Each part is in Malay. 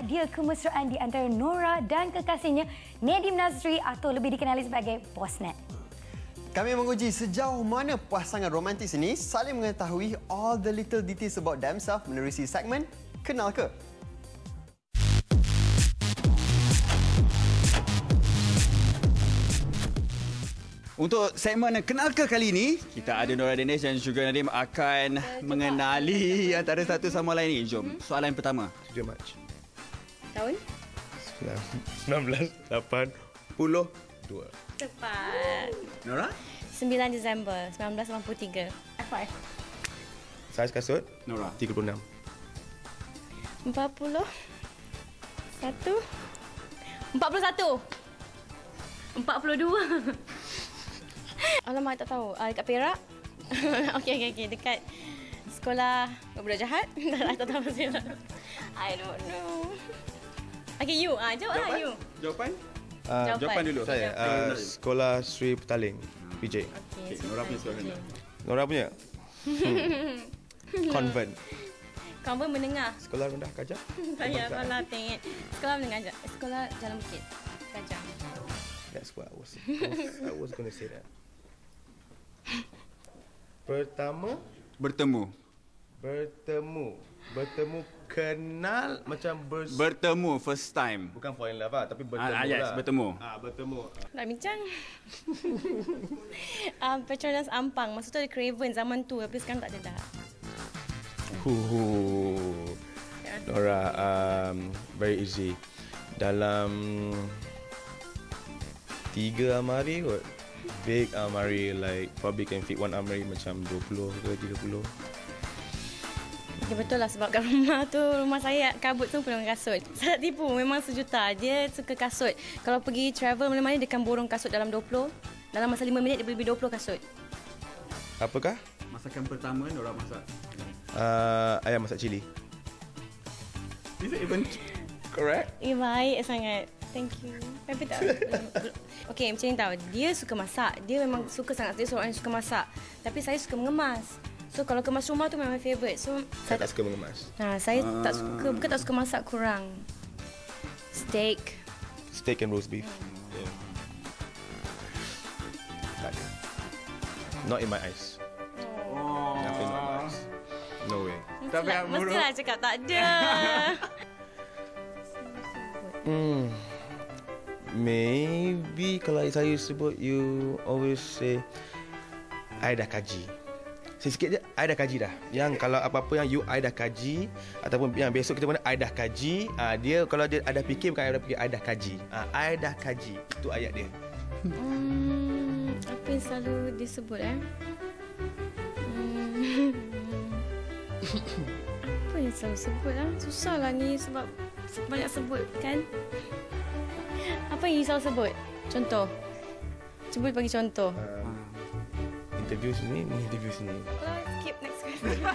dia kemesraan di antara Nora dan kekasihnya Nadim Nazri atau lebih dikenali sebagai Bosnet. Kami menguji sejauh mana pasangan romantis ini saling mengetahui all the little details about themselves menerusi segmen Kenal Ke? Untuk segmen Kenal Ke kali ini, kita ada Nora Danish dan juga Nadim akan mengenali antara satu sama lain ni. Jom, soalan pertama. 7 Mac. Tahun? 1982. Tepat. Nora? 9 Disember 1983. F5. Saiz kasut Nora. 36. 41. 42. Alamak, tak tahu. Dekat Perak. Okey. Dekat sekolah budak jahat. Tak tahu saya. I don't know. Okay, you. Jawablah you. Jawapan? Jawapan dulu. Saya sekolah Sri Petaling, PJ. Okay, Nora punya soalan. Nora punya? Convent. Kamu menengah. Sekolah rendah Kajang. Saya malah tengok. Sekolah menengah. Sekolah Jalan Bukit. Kajang. That's what I was going to say that. Pertama, Bertemu, kenal macam bertemu first time. bukan fall in love lah, tapi bertemu Yes, lah. bertemu. Bertemu. Nak bincang? Petronas Ampang. Masa tu ada Craven zaman tu. Tapi sekarang tak ada dah. Nora, very easy. Dalam 3 almari kot. Big almari, like probably can fit one almari macam 20 ke 30. Ya, betul lah sebab kat rumah saya kabut tu penuh dengan kasut. Saya tak tipu, memang sejuta. Dia suka kasut. Kalau pergi travel mana-mana dia akan borong kasut dalam 20. Dalam masa 5 minit dia boleh beli 20 kasut. Apakah? Masakan pertama Nora masak. Ayam masak cili. Is it even correct? Baik sangat. Thank you. Tapi tak. Okey, macam ni tau. Dia suka masak. Dia memang suka sangat. Dia seorang yang suka masak. Tapi saya suka mengemas. So kalau kemas rumah tu memang my favourite. So Saya tak suka mengemas. saya tak suka, bukan tak suka masak, kurang. Steak and roast beef. Yeah. Tak ada. Not in my eyes. Nothing in my eyes. No way. Mestilah cakap tak ada. Maybe kalau saya sebut, you always say I dah kaji. Sikit je, I dah kaji dah. Yang kalau apa-apa yang I dah kaji, ataupun yang besok kita mana I dah kaji, dia kalau dia ada fikir, bukan I dah fikir, I dah kaji. I dah kaji. Itu ayat dia. Apa yang selalu disebut Apa yang selalu sebut Susah lah ni sebab banyak sebut kan. Apa yang you selalu sebut? Contoh. Cuba bagi contoh. Interview sini. Skip next question.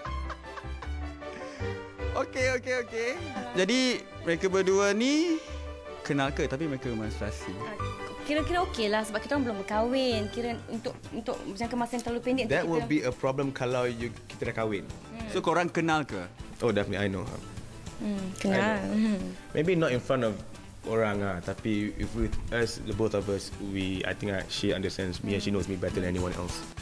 Okey. Jadi mereka berdua ni kenal ke tapi mereka menstruasi. Kira-kira okey lah sebab kita orang belum berkahwin. Kira untuk jangka masa yang terlalu pendek. That will be a problem kalau kita dah kahwin. So korang kenal ke? Oh, definitely I know. Kenal. Maybe not in front of orang tapi if with us, the both of us, I think she understands me and she knows me better than anyone else.